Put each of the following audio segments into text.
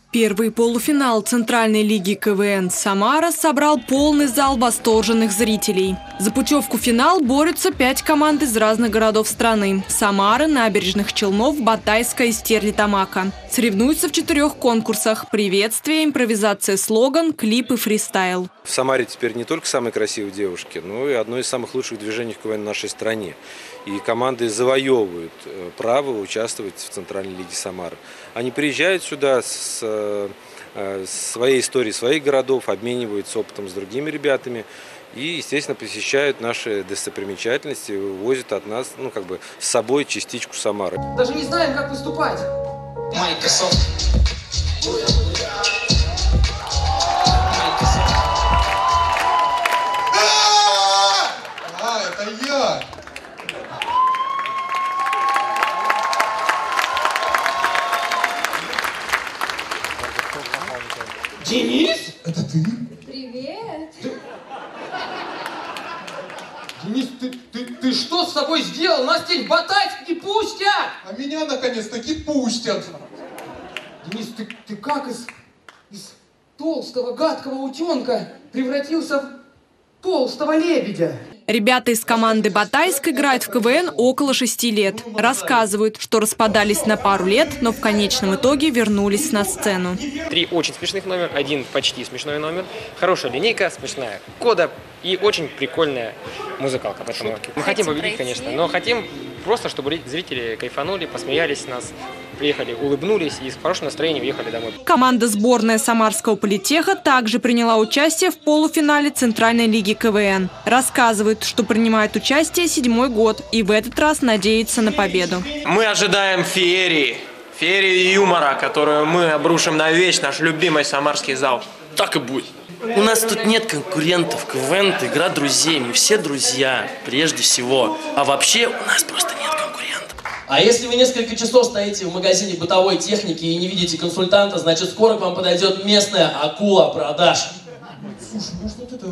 Первый полуфинал Центральной лиги КВН «Самара» собрал полный зал восторженных зрителей. За путевку в финал борются 5 команд из разных городов страны – Самары, Набережных Челнов, Батайска и Стерлитамака. Соревнуются в 4 конкурсах – приветствие, импровизация, слоган, клип и фристайл. В Самаре теперь не только самые красивые девушки, но и одно из самых лучших движений в КВН в нашей стране. И команды завоевывают право участвовать в Центральной лиге Самары. Они приезжают сюда с своей историей своих городов, обмениваются опытом с другими ребятами и, естественно, посещают наши достопримечательности, увозят от нас, с собой частичку Самары. Даже не знаем, как выступать. Это я! Денис? Это ты? Привет! Денис, ты что с собой сделал? Нас теперь в Батайск не пустят! А меня наконец-таки пустят! Денис, ты как из толстого гадкого утенка превратился в толстого лебедя? Ребята из команды «Батайск» играют в КВН около 6 лет. Рассказывают, что распадались на пару лет, но в конечном итоге вернулись на сцену. 3 очень смешных номера, 1 почти смешной номер, хорошая линейка, смешная кода и очень прикольная музыкалка. Поэтому мы хотим победить, конечно, но хотим просто, чтобы зрители кайфанули, посмеялись с нас, приехали, улыбнулись и с хорошим настроением уехали домой. Команда сборная Самарского политеха также приняла участие в полуфинале Центральной лиги КВН. Рассказывают, что принимает участие 7-й год и в этот раз надеется на победу. Мы ожидаем феерии юмора, которую мы обрушим на весь наш любимый самарский зал. Так и будет. У нас тут нет конкурентов. КВН – это игра друзей. Мы все друзья, прежде всего. А вообще у нас просто нет конкурентов. А если вы несколько часов стоите в магазине бытовой техники и не видите консультанта, значит скоро к вам подойдет местная акула продаж. Слушай, может вот это...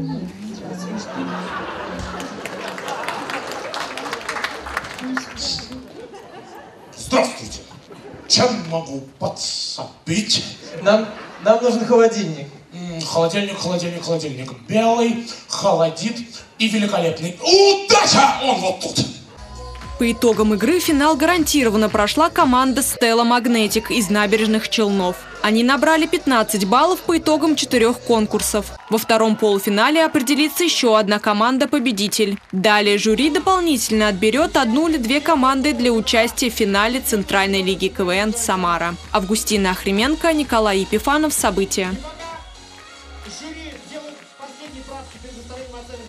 Здравствуйте! Чем могу подсобить? Нам нужен холодильник. Холодильник. Белый, холодит и великолепный. Удача! Он вот тут! По итогам игры финал гарантированно прошла команда «Стелла Магнетик» из Набережных Челнов. Они набрали 15 баллов по итогам 4 конкурсов. Во втором полуфинале определится еще одна команда-победитель. Далее жюри дополнительно отберет 1 или 2 команды для участия в финале Центральной лиги КВН «Самара». Августина Охрименко, Николай Епифанов. События.